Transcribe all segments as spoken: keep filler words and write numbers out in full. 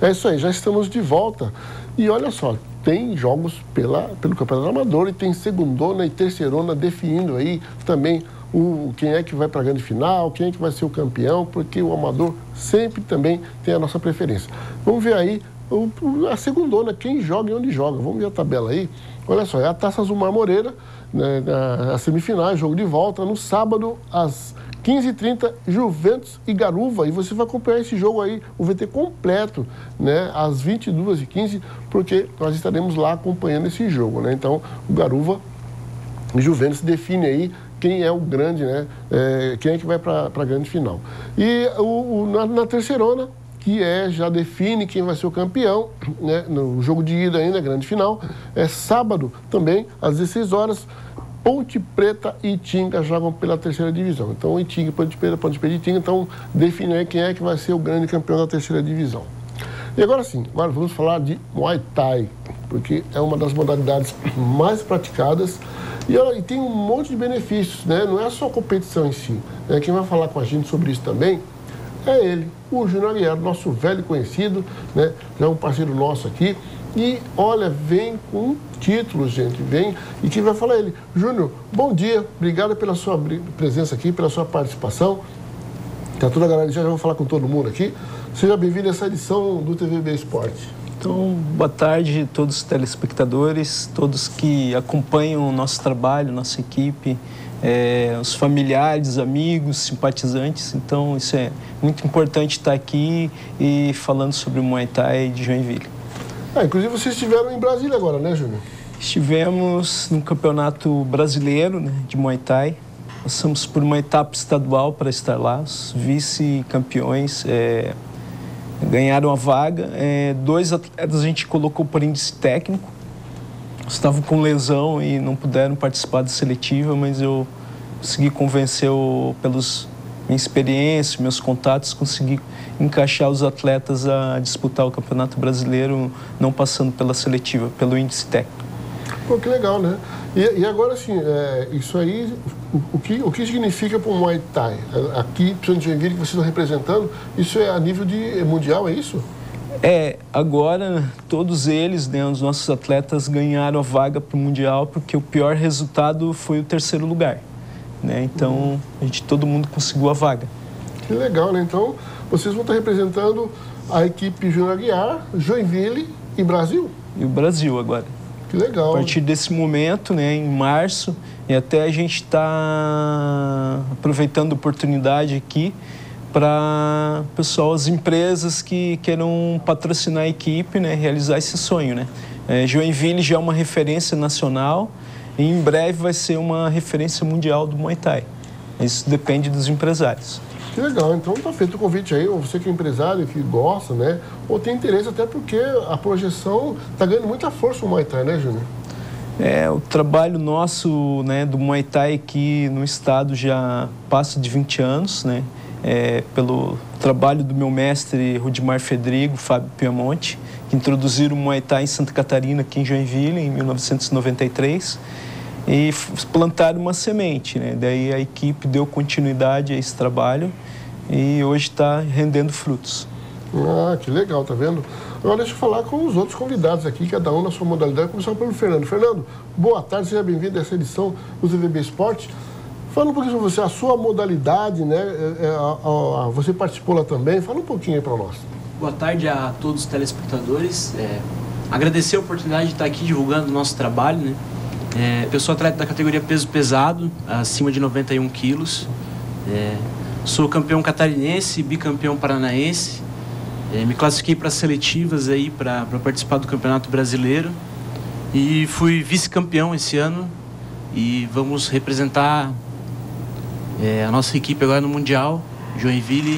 É isso aí, já estamos de volta. E olha só, tem jogos pela, pelo Campeonato Amador e tem segundona e terceirona definindo aí também o, quem é que vai para a grande final, quem é que vai ser o campeão, porque o Amador sempre também tem a nossa preferência. Vamos ver aí o, a segundona, quem joga e onde joga. Vamos ver a tabela aí. Olha só, é a Taça Azulmar Moreira, né, a, a semifinal, jogo de volta, no sábado, às quinze e trinta, Juventus e Garuva. E você vai acompanhar esse jogo aí, o V T completo, né, às vinte e duas e quinze, porque nós estaremos lá acompanhando esse jogo, né? Então, o Garuva e Juventus define aí quem é o grande, né? É, quem é que vai para a grande final. E o, o, na, na terceirona, que é, já define quem vai ser o campeão, né? No jogo de ida ainda, grande final, é sábado também, às dezesseis horas, Ponte Preta e Itinga jogam pela terceira divisão. Então, Itinga, Ponte Preta, Ponte Preta e Itinga, então define aí quem é que vai ser o grande campeão da terceira divisão. E agora sim, agora vamos falar de Muay Thai, porque é uma das modalidades mais praticadas e, e tem um monte de benefícios, né? Não é só a competição em si, né? Quem vai falar com a gente sobre isso também é ele, o Júnior Aguiar, nosso velho conhecido, né? Já é um parceiro nosso aqui. E, olha, vem com títulos, gente, vem. E quem vai falar é ele. Júnior, bom dia, obrigado pela sua presença aqui, pela sua participação. Tá toda a galera, já, já vou falar com todo mundo aqui. Seja bem-vindo a essa edição do T V B Esporte. Então, boa tarde a todos os telespectadores, todos que acompanham o nosso trabalho, nossa equipe, é, os familiares, amigos, simpatizantes. Então, isso é muito importante estar aqui e falando sobre o Muay Thai de Joinville. Ah, inclusive vocês estiveram em Brasília agora, né, Júnior? Estivemos no Campeonato Brasileiro, né, de Muay Thai. Passamos por uma etapa estadual para estar lá. Os vice-campeões é, ganharam a vaga. É, dois atletas a gente colocou por índice técnico. Estavam com lesão e não puderam participar da seletiva, mas eu consegui convencer pelos minha experiência, meus contatos, consegui encaixar os atletas a disputar o Campeonato Brasileiro, não passando pela seletiva, pelo índice técnico. Pô, que legal, né? E, e agora, assim, é, isso aí, o, o, que, o que significa para o Muay Thai? Aqui, principalmente em Joinville, que vocês estão representando, isso é a nível de mundial, é isso? É, agora todos eles, né, os nossos atletas ganharam a vaga para o Mundial, porque o pior resultado foi o terceiro lugar. Né? Então, a gente, todo mundo conseguiu a vaga. Que legal, né? Então, vocês vão estar representando a equipe Júnior Aguiar, Joinville e Brasil? E o Brasil agora. Que legal. A partir desse momento, né, em março, e até a gente está aproveitando a oportunidade aqui para, pessoal, as empresas que queiram patrocinar a equipe, né, realizar esse sonho. Né? É, Joinville já é uma referência nacional, e em breve vai ser uma referência mundial do Muay Thai. Isso depende dos empresários. Que legal, então tá feito o convite aí, você que é empresário, que gosta, né? Ou tem interesse, até porque a projeção tá ganhando muita força o Muay Thai, né, Júnior? É, o trabalho nosso, né, do Muay Thai aqui no estado já passa de vinte anos, né? É, pelo trabalho do meu mestre Rudimar Fedrigo, Fábio Piamonte, que introduziram o Muay Thai em Santa Catarina, aqui em Joinville, em mil novecentos e noventa e três, e plantaram uma semente, né? Daí a equipe deu continuidade a esse trabalho e hoje está rendendo frutos. Ah, que legal, tá vendo? Agora deixa eu falar com os outros convidados aqui, cada um na sua modalidade, começando pelo Fernando. Fernando, boa tarde, seja bem-vindo a essa edição do T V B Esporte. Fala um pouquinho sobre você, a sua modalidade, né? É, a, a, você participou lá também, fala um pouquinho aí para nós. Boa tarde a todos os telespectadores. É, agradecer a oportunidade de estar aqui divulgando o nosso trabalho, né? É, eu sou atleta da categoria peso pesado, acima de noventa e um quilos. É, sou campeão catarinense, bicampeão paranaense. É, me classifiquei para seletivas aí para participar do Campeonato Brasileiro. E fui vice-campeão esse ano. E vamos representar é, a nossa equipe agora no Mundial, Joinville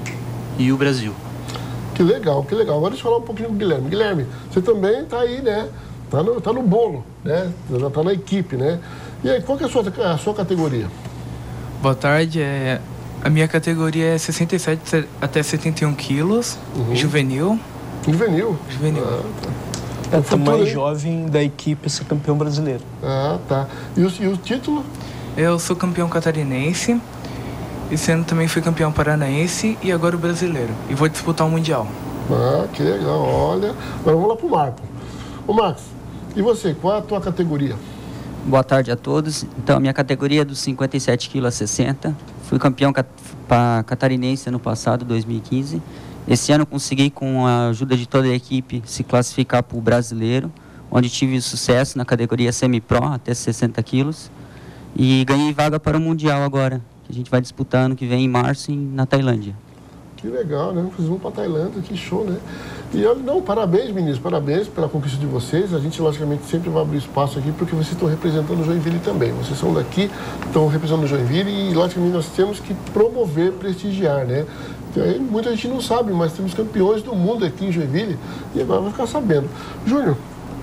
e o Brasil. Que legal, que legal. Agora deixa eu falar um pouquinho com o Guilherme. Guilherme, você também está aí, né? Está no, tá no bolo, né? Já está na equipe, né? E aí, qual que é a sua, a sua categoria? Boa tarde, é, a minha categoria é sessenta e sete até setenta e um quilos, uhum. juvenil. Juvenil? Juvenil. Ah, tá. É o tamanho jovem da equipe ser campeão brasileiro. Ah, tá. E o, e o título? Eu sou campeão catarinense, esse ano também fui campeão paranaense e agora o brasileiro. E vou disputar o Mundial. Ah, que legal, olha. Agora vamos lá para o Marco. Ô Marcos, e você, qual é a tua categoria? Boa tarde a todos. Então, a minha categoria é dos cinquenta e sete quilos a sessenta. Fui campeão cat catarinense ano passado, dois mil e quinze. Esse ano consegui, com a ajuda de toda a equipe, se classificar para o brasileiro, onde tive sucesso na categoria semi-pro, até sessenta quilos. E ganhei vaga para o Mundial agora, que a gente vai disputar ano que vem, em março, em, na Tailândia. Que legal, né? Vocês vão para a Tailândia, que show, né? E olha, não, parabéns, meninos, parabéns pela conquista de vocês. A gente, logicamente, sempre vai abrir espaço aqui, porque vocês estão representando o Joinville também. Vocês são daqui, estão representando o Joinville e, logicamente, nós temos que promover, prestigiar, né? Muita gente não sabe, mas temos campeões do mundo aqui em Joinville e agora vai ficar sabendo. Júnior,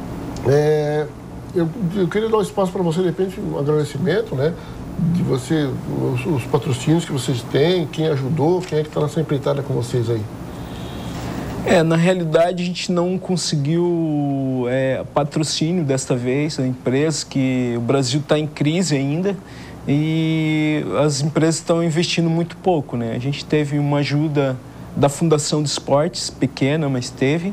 é, eu, eu queria dar um espaço para você, de repente, um agradecimento, né? De você, os, os patrocínios que vocês têm, quem ajudou, quem é que está nessa empreitada com vocês aí? É, na realidade a gente não conseguiu é, patrocínio desta vez, a empresa, que o Brasil está em crise ainda e as empresas estão investindo muito pouco, né? A gente teve uma ajuda da Fundação de Esportes, pequena, mas teve,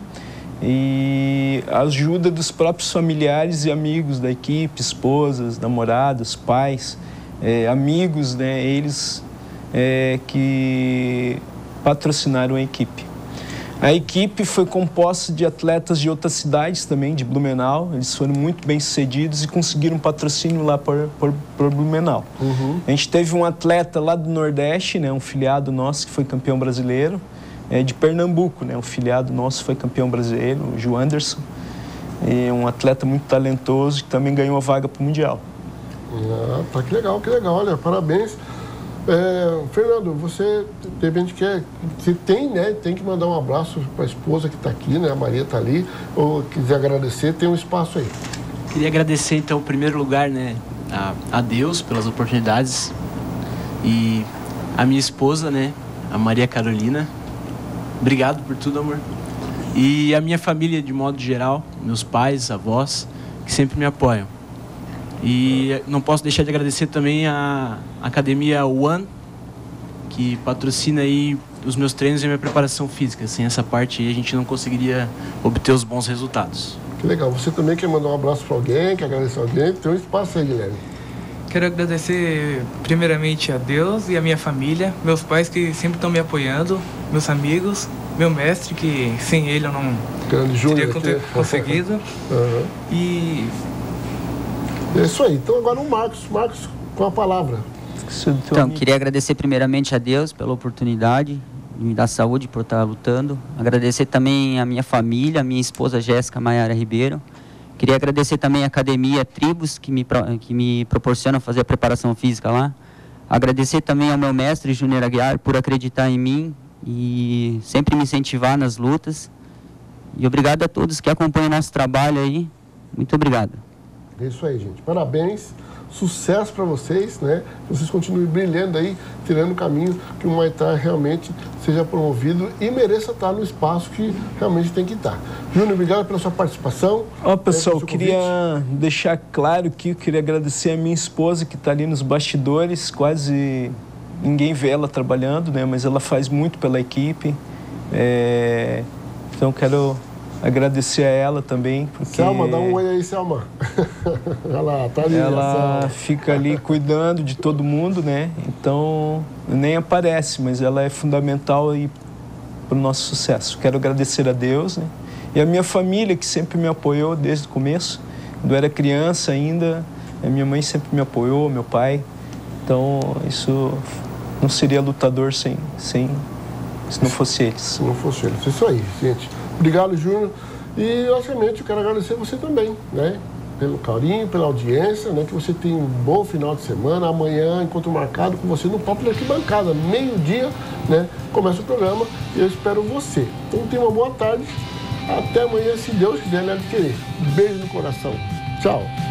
e a ajuda dos próprios familiares e amigos da equipe, esposas, namorados, pais, é, amigos, né? Eles é, que patrocinaram a equipe. A equipe foi composta de atletas de outras cidades também, de Blumenau. Eles foram muito bem sucedidos e conseguiram patrocínio lá por, por, por Blumenau. Uhum. A gente teve um atleta lá do Nordeste, né, um filiado nosso que foi campeão brasileiro, é, de Pernambuco, né, um filiado nosso foi campeão brasileiro, o Ju Anderson. E um atleta muito talentoso que também ganhou a vaga para o Mundial. Ah, tá, que legal, que legal. Olha, parabéns. É, Fernando, você de repente quer, você tem, né, tem que mandar um abraço para a esposa que está aqui, né, a Maria está ali, ou quiser agradecer, tem um espaço aí. Queria agradecer, então, em primeiro lugar, né, a, a Deus pelas oportunidades e a minha esposa, né, a Maria Carolina. Obrigado por tudo, amor. E a minha família, de modo geral, meus pais, avós, que sempre me apoiam. E não posso deixar de agradecer também a Academia One, que patrocina aí os meus treinos e a minha preparação física. Sem essa parte aí, a gente não conseguiria obter os bons resultados. Que legal. Você também quer mandar um abraço para alguém, quer agradecer alguém? Tem um espaço aí, Guilherme. Quero agradecer primeiramente a Deus e a minha família, meus pais que sempre estão me apoiando, meus amigos, meu mestre, que sem ele eu não teria aqui conseguido. Uhum. E... é isso aí. Então agora o Marcos. Marcos, com a palavra. Então, queria agradecer primeiramente a Deus pela oportunidade de me dar saúde por estar lutando. Agradecer também a minha família, a minha esposa Jéssica Maiara Ribeiro. Queria agradecer também a Academia Tribos, que me, que me proporciona fazer a preparação física lá. Agradecer também ao meu mestre, Júnior Aguiar, por acreditar em mim e sempre me incentivar nas lutas. E obrigado a todos que acompanham o nosso trabalho aí. Muito obrigado. É isso aí, gente. Parabéns, sucesso para vocês, né? Vocês continuem brilhando aí, tirando o caminho que o Muay Thai realmente seja promovido e mereça estar no espaço que realmente tem que estar. Júnior, obrigado pela sua participação. Ó, pessoal, eu queria deixar claro que eu queria agradecer a minha esposa que está ali nos bastidores, quase ninguém vê ela trabalhando, né? Mas ela faz muito pela equipe. É... Então, quero agradecer a ela também, porque... Selma, dá um oi aí, Selma. Ela tá ali. Ela fica ali cuidando de todo mundo, né? Então, nem aparece, mas ela é fundamental aí para o nosso sucesso. Quero agradecer a Deus, né? E a minha família, que sempre me apoiou desde o começo. Quando eu era criança ainda, a minha mãe sempre me apoiou, meu pai. Então, isso não seria lutador sem, sem se não fosse eles. Se não fosse eles. Isso aí, gente. Obrigado, Júnior. E, obviamente, eu quero agradecer você também, né? Pelo carinho, pela audiência, né? Que você tenha um bom final de semana. Amanhã, encontro marcado com você no Papo da Arquibancada. Meio-dia, né? Começa o programa e eu espero você. Então, tenha uma boa tarde. Até amanhã, se Deus quiser, né? Querer. Beijo no coração. Tchau.